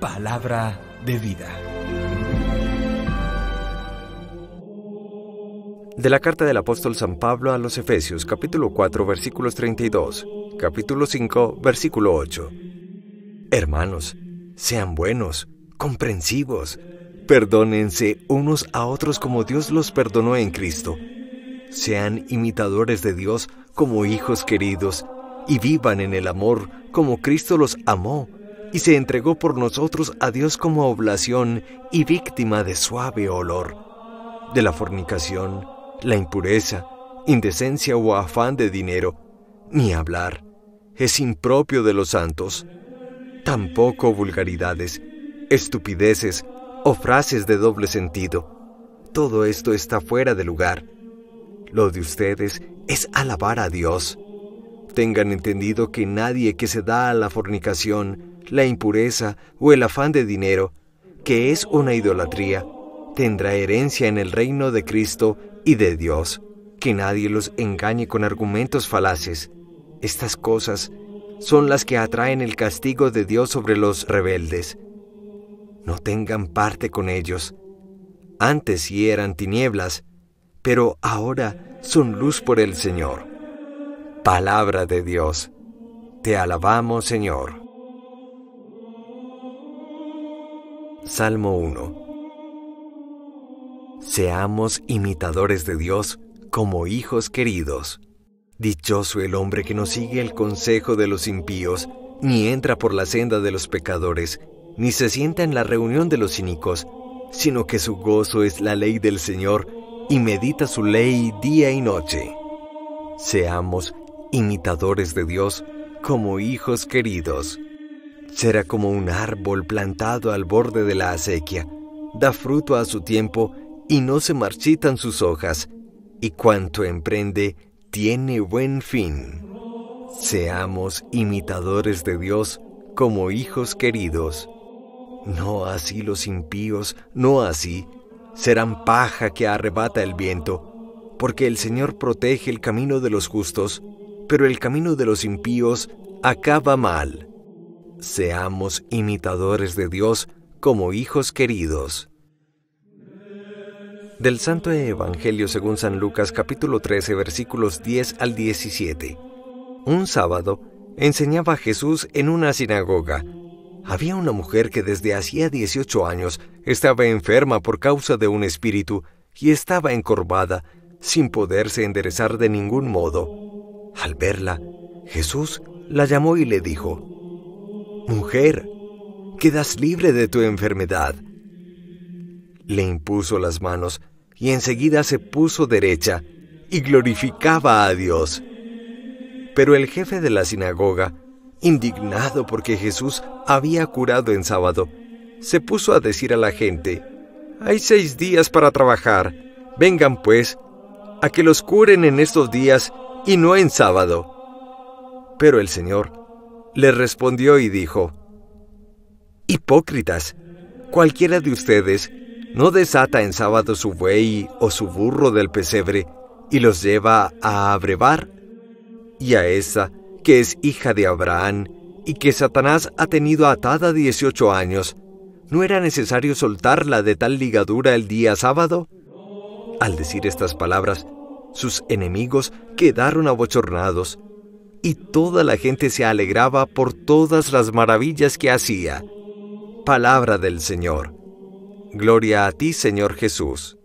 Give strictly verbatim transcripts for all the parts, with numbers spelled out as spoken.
Palabra de vida. De la carta del apóstol San Pablo a los Efesios, capítulo cuatro, versículos treinta y dos, capítulo cinco, versículo ocho. Hermanos, sean buenos, comprensivos, perdónense unos a otros como Dios los perdonó en Cristo. Sean imitadores de Dios como hijos queridos y vivan en el amor como Cristo los amó y se entregó por nosotros a Dios como oblación y víctima de suave olor. De la fornicación, la impureza, indecencia o afán de dinero, ni hablar, es impropio de los santos. Tampoco vulgaridades, estupideces o frases de doble sentido. Todo esto está fuera de lugar. Lo de ustedes es alabar a Dios. Tengan entendido que nadie que se da a la fornicación, la impureza o el afán de dinero, que es una idolatría, tendrá herencia en el reino de Cristo y de Dios. Que nadie los engañe con argumentos falaces. Estas cosas son las que atraen el castigo de Dios sobre los rebeldes. No tengan parte con ellos. Antes sí eran tinieblas, pero ahora son luz por el Señor. Palabra de Dios. Te alabamos, Señor. Salmo uno. Seamos imitadores de Dios como hijos queridos. Dichoso el hombre que no sigue el consejo de los impíos, ni entra por la senda de los pecadores, ni se sienta en la reunión de los cínicos, sino que su gozo es la ley del Señor, y medita su ley día y noche. Seamos imitadores de Dios como hijos queridos. Será como un árbol plantado al borde de la acequia, da fruto a su tiempo y no se marchitan sus hojas, y cuanto emprende tiene buen fin. Seamos imitadores de Dios como hijos queridos. No así los impíos, no así, serán paja que arrebata el viento, porque el Señor protege el camino de los justos, pero el camino de los impíos acaba mal. Seamos imitadores de Dios como hijos queridos. Del Santo Evangelio según San Lucas, capítulo trece, versículos diez al diecisiete. Un sábado enseñaba Jesús en una sinagoga. Había una mujer que desde hacía dieciocho años estaba enferma por causa de un espíritu y estaba encorvada, sin poderse enderezar de ningún modo. Al verla, Jesús la llamó y le dijo: «Mujer, quedas libre de tu enfermedad». Le impuso las manos y enseguida se puso derecha y glorificaba a Dios. Pero el jefe de la sinagoga, indignado porque Jesús había curado en sábado, se puso a decir a la gente: «Hay seis días para trabajar. Vengan pues, a que los curen en estos días y no en sábado». Pero el Señor le respondió y dijo: «Hipócritas, cualquiera de ustedes no desata en sábado su buey o su burro del pesebre y los lleva a abrevar. Y a esa, que es hija de Abraham y que Satanás ha tenido atada dieciocho años, ¿no era necesario soltarla de tal ligadura el día sábado?». Al decir estas palabras, sus enemigos quedaron abochornados, y toda la gente se alegraba por todas las maravillas que hacía. Palabra del Señor. Gloria a ti, Señor Jesús.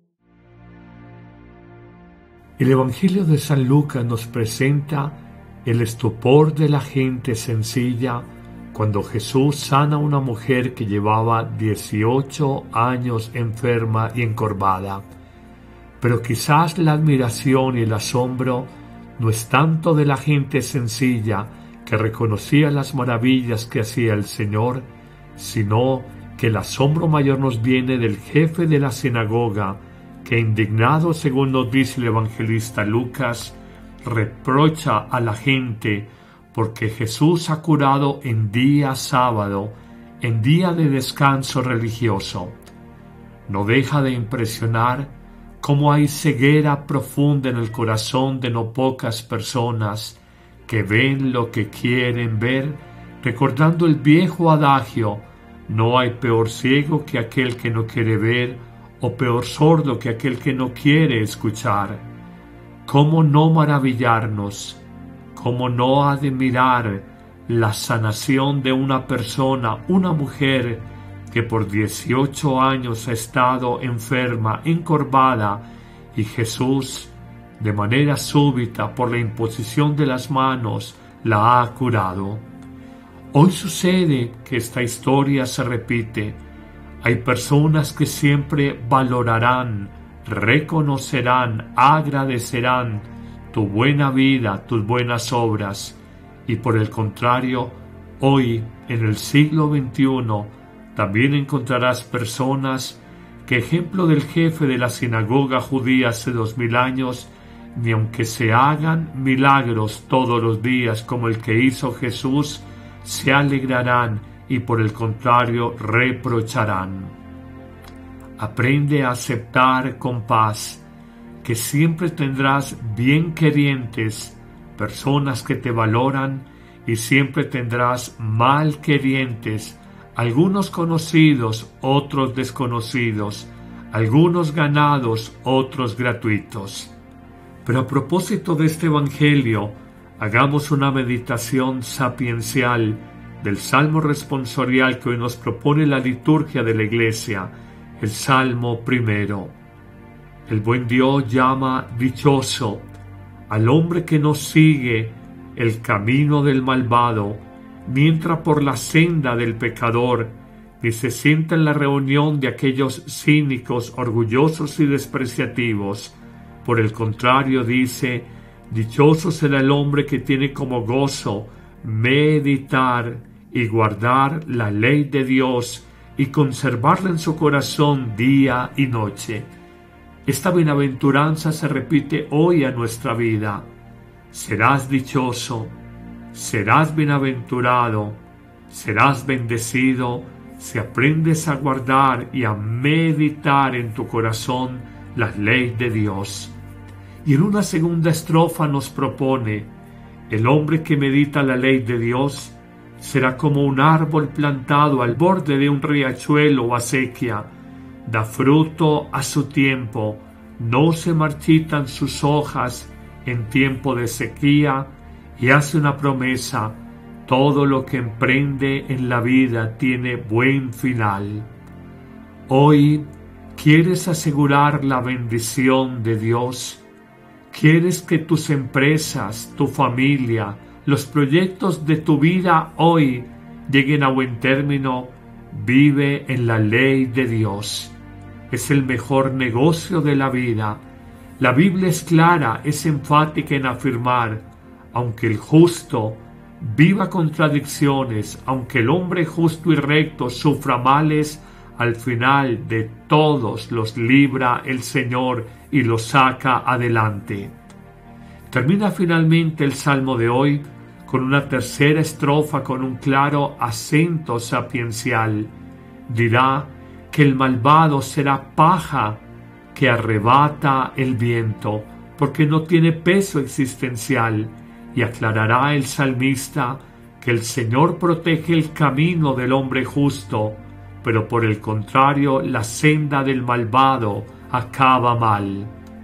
El Evangelio de San Lucas nos presenta el estupor de la gente sencilla cuando Jesús sana a una mujer que llevaba dieciocho años enferma y encorvada. Pero quizás la admiración y el asombro no es tanto de la gente sencilla que reconocía las maravillas que hacía el Señor, sino que el asombro mayor nos viene del jefe de la sinagoga, que indignado, según nos dice el evangelista Lucas, reprocha a la gente porque Jesús ha curado en día sábado, en día de descanso religioso. No deja de impresionar cómo hay ceguera profunda en el corazón de no pocas personas que ven lo que quieren ver, recordando el viejo adagio: No hay peor ciego que aquel que no quiere ver, o peor sordo que aquel que no quiere escuchar. ¿Cómo no maravillarnos? ¿Cómo no admirar la sanación de una persona, una mujer que por dieciocho años ha estado enferma, encorvada, y Jesús, de manera súbita, por la imposición de las manos, la ha curado? Hoy sucede que esta historia se repite. Hay personas que siempre valorarán, reconocerán, agradecerán tu buena vida, tus buenas obras, y por el contrario, hoy, en el siglo veintiuno, también encontrarás personas que, ejemplo del jefe de la sinagoga judía hace dos mil años, ni aunque se hagan milagros todos los días como el que hizo Jesús, se alegrarán y por el contrario reprocharán. Aprende a aceptar con paz que siempre tendrás bien querientes, personas que te valoran, y siempre tendrás mal querientes, algunos conocidos, otros desconocidos, algunos ganados, otros gratuitos. Pero a propósito de este Evangelio, hagamos una meditación sapiencial del Salmo responsorial que hoy nos propone la liturgia de la Iglesia, el Salmo primero. El buen Dios llama dichoso al hombre que no sigue el camino del malvado, ni entra por la senda del pecador, ni se sienta en la reunión de aquellos cínicos, orgullosos y despreciativos. Por el contrario, dice: dichoso será el hombre que tiene como gozo meditar y guardar la ley de Dios y conservarla en su corazón día y noche. Esta bienaventuranza se repite hoy a nuestra vida. Serás dichoso, serás bienaventurado, serás bendecido si aprendes a guardar y a meditar en tu corazón la ley de Dios. Y en una segunda estrofa nos propone: el hombre que medita la ley de Dios será como un árbol plantado al borde de un riachuelo o acequia. Da fruto a su tiempo, no se marchitan sus hojas en tiempo de sequía, y hace una promesa: todo lo que emprende en la vida tiene buen final. Hoy, ¿quieres asegurar la bendición de Dios? ¿Quieres que tus empresas, tu familia, los proyectos de tu vida hoy lleguen a buen término? Vive en la ley de Dios. Es el mejor negocio de la vida. La Biblia es clara, es enfática en afirmar: aunque el justo viva contradicciones, aunque el hombre justo y recto sufra males, al final de todos los libra el Señor y los saca adelante. Termina finalmente el Salmo de hoy con una tercera estrofa con un claro acento sapiencial. Dirá que el malvado será paja que arrebata el viento, porque no tiene peso existencial, y aclarará el salmista que el Señor protege el camino del hombre justo, pero por el contrario la senda del malvado acaba mal.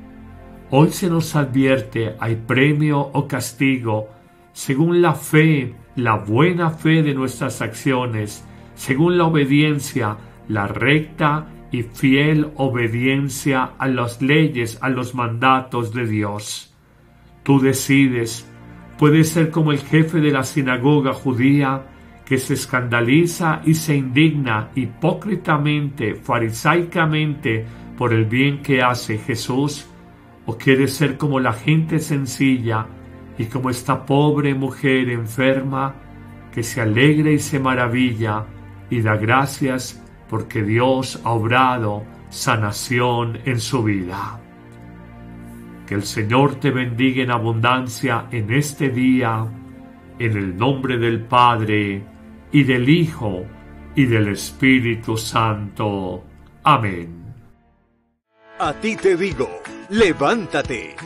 Hoy se nos advierte: hay premio o castigo, según la fe, la buena fe de nuestras acciones, según la obediencia, la recta y fiel obediencia a las leyes, a los mandatos de Dios. Tú decides. Puedes ser como el jefe de la sinagoga judía, que se escandaliza y se indigna hipócritamente, farisaicamente, por el bien que hace Jesús, o quieres ser como la gente sencilla y como esta pobre mujer enferma que se alegra y se maravilla y da gracias porque Dios ha obrado sanación en su vida. Que el Señor te bendiga en abundancia en este día, en el nombre del Padre, y del Hijo, y del Espíritu Santo. Amén. A ti te digo, levántate.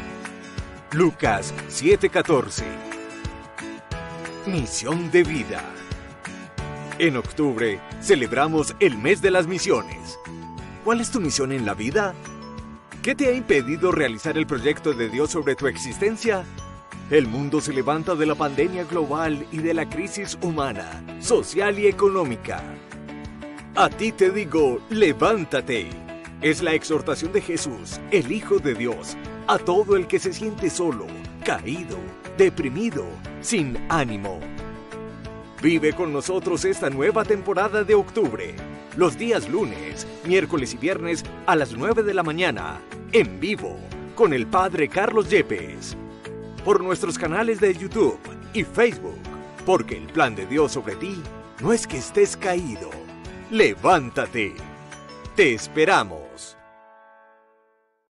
Lucas siete catorce. Misión de vida. En octubre, celebramos el mes de las misiones. ¿Cuál es tu misión en la vida? ¿Qué te ha impedido realizar el proyecto de Dios sobre tu existencia? El mundo se levanta de la pandemia global y de la crisis humana, social y económica. A ti te digo, levántate. Es la exhortación de Jesús, el Hijo de Dios, a todo el que se siente solo, caído, deprimido, sin ánimo. Vive con nosotros esta nueva temporada de octubre, los días lunes, miércoles y viernes a las nueve de la mañana, en vivo, con el Padre Carlos Yepes, por nuestros canales de YouTube y Facebook, porque el plan de Dios sobre ti no es que estés caído. ¡Levántate! ¡Te esperamos!